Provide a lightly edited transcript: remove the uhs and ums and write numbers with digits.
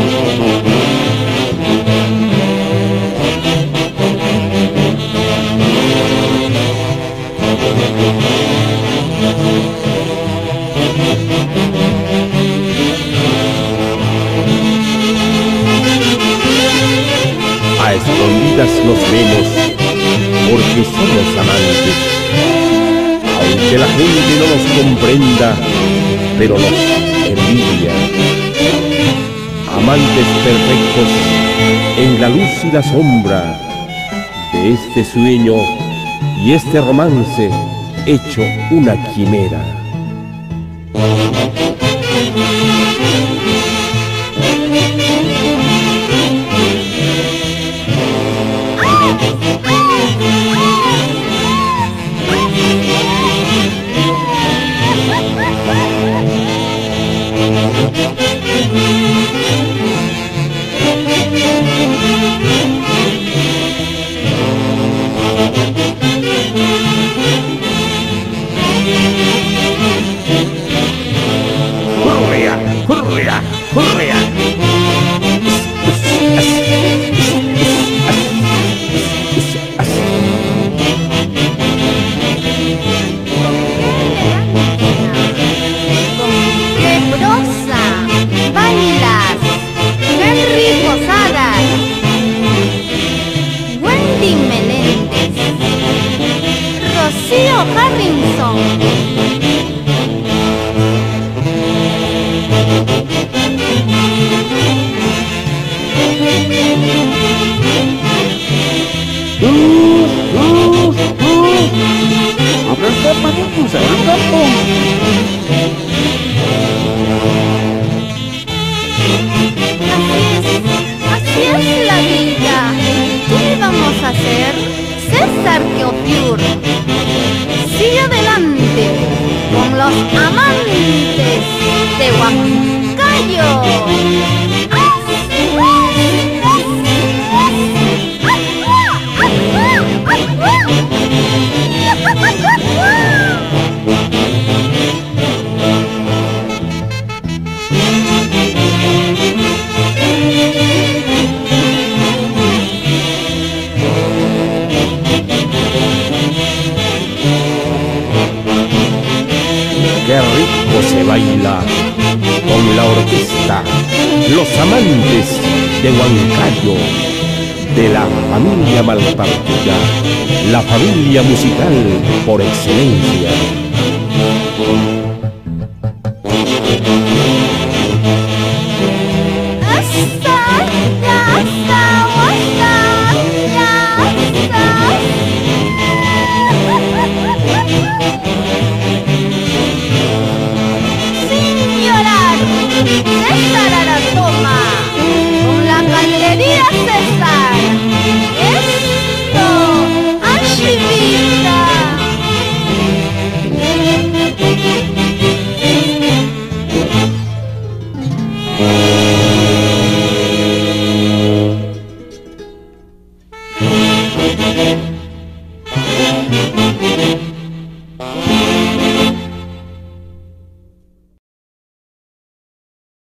A escondidas nos vemos porque somos amantes, aunque la gente no nos comprenda, pero nos envidia. Amantes perfectos en la luz y la sombra de este sueño y este romance hecho una quimera. ¡Hurria! ¡Hurria! ¡Qué prosa! Bailas, Henry Posadas, Wendy Meléndez, Rocío Harrison. Así es la vida. ¿Qué vamos a hacer? César Teofiur, sigue adelante con los amantes de Huancayo. Qué rico se baila con la orquesta, los amantes de Huancayo, de la familia Malpartida, la familia musical por excelencia.